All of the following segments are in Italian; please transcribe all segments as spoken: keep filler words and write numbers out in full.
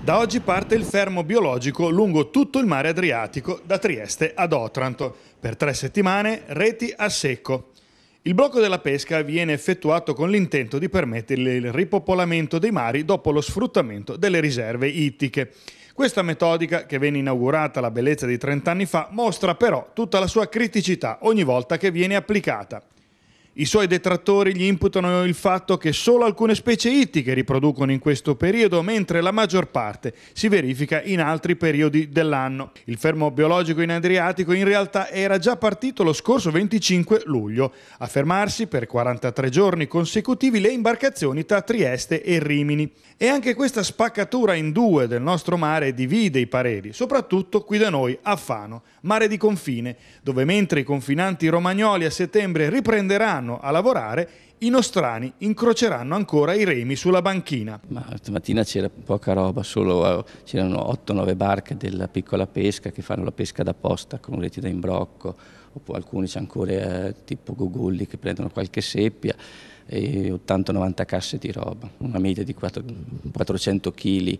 Da oggi parte il fermo biologico lungo tutto il mare Adriatico, da Trieste ad Otranto. Per tre settimane reti a secco. Il blocco della pesca viene effettuato con l'intento di permettere il ripopolamento dei mari dopo lo sfruttamento delle riserve ittiche. Questa metodica, che venne inaugurata alla bellezza di trenta anni fa, mostra però tutta la sua criticità ogni volta che viene applicata. I suoi detrattori gli imputano il fatto che solo alcune specie ittiche riproducono in questo periodo, mentre la maggior parte si verifica in altri periodi dell'anno. Il fermo biologico in Adriatico in realtà era già partito lo scorso venticinque luglio, a fermarsi per quarantatré giorni consecutivi le imbarcazioni tra Trieste e Rimini. E anche questa spaccatura in due del nostro mare divide i pareri, soprattutto qui da noi a Fano, mare di confine, dove mentre i confinanti romagnoli a settembre riprenderanno a lavorare, i nostrani incroceranno ancora i remi sulla banchina. Ma stamattina c'era poca roba, solo c'erano otto nove barche della piccola pesca che fanno la pesca da posta con reti da imbrocco, oppure alcuni c'è ancora eh, tipo gogolli che prendono qualche seppia, e ottanta novanta casse di roba, una media di quattrocento chili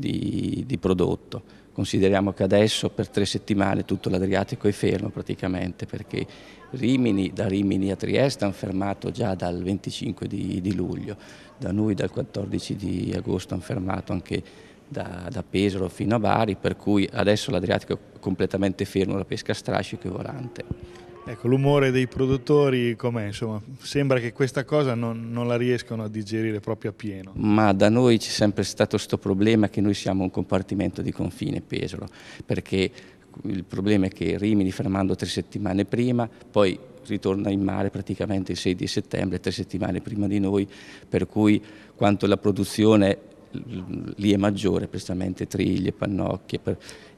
di, di prodotto. Consideriamo che adesso per tre settimane tutto l'Adriatico è fermo praticamente, perché Rimini, da Rimini a Trieste hanno fermato già dal venticinque di, di luglio, da noi dal quattordici di agosto hanno fermato anche da, da Pesaro fino a Bari, per cui adesso l'Adriatico è completamente fermo, la pesca a strascico e volante. Ecco, l'umore dei produttori com'è? Insomma, sembra che questa cosa non, non la riescano a digerire proprio a pieno. Ma da noi c'è sempre stato questo problema che noi siamo un compartimento di confine Pesaro, perché il problema è che Rimini fermando tre settimane prima, poi ritorna in mare praticamente il sei di settembre, tre settimane prima di noi, per cui quanto la produzione lì è maggiore, precisamente triglie, pannocchie, per,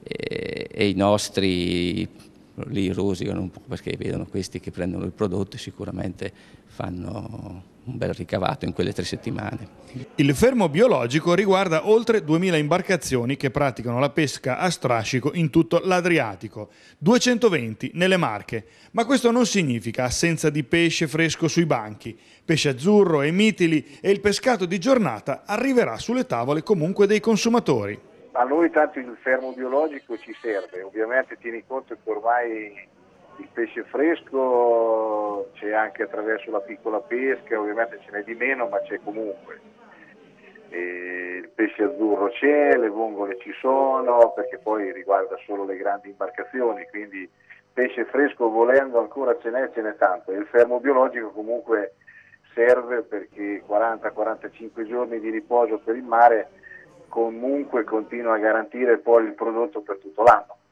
e, e i nostri lì rosicano un po' perché vedono questi che prendono il prodotto e sicuramente fanno un bel ricavato in quelle tre settimane. Il fermo biologico riguarda oltre duemila imbarcazioni che praticano la pesca a strascico in tutto l'Adriatico, duecentoventi nelle Marche, ma questo non significa assenza di pesce fresco sui banchi. Pesce azzurro e mitili e il pescato di giornata arriverà sulle tavole comunque dei consumatori. A noi tanto il fermo biologico ci serve, ovviamente tieni conto che ormai il pesce fresco c'è anche attraverso la piccola pesca, ovviamente ce n'è di meno ma c'è comunque. E il pesce azzurro c'è, le vongole ci sono, perché poi riguarda solo le grandi imbarcazioni, quindi pesce fresco volendo ancora ce n'è, ce n'è tanto. E il fermo biologico comunque serve perché quaranta quarantacinque giorni di riposo per il mare comunque continua a garantire poi il prodotto per tutto l'anno.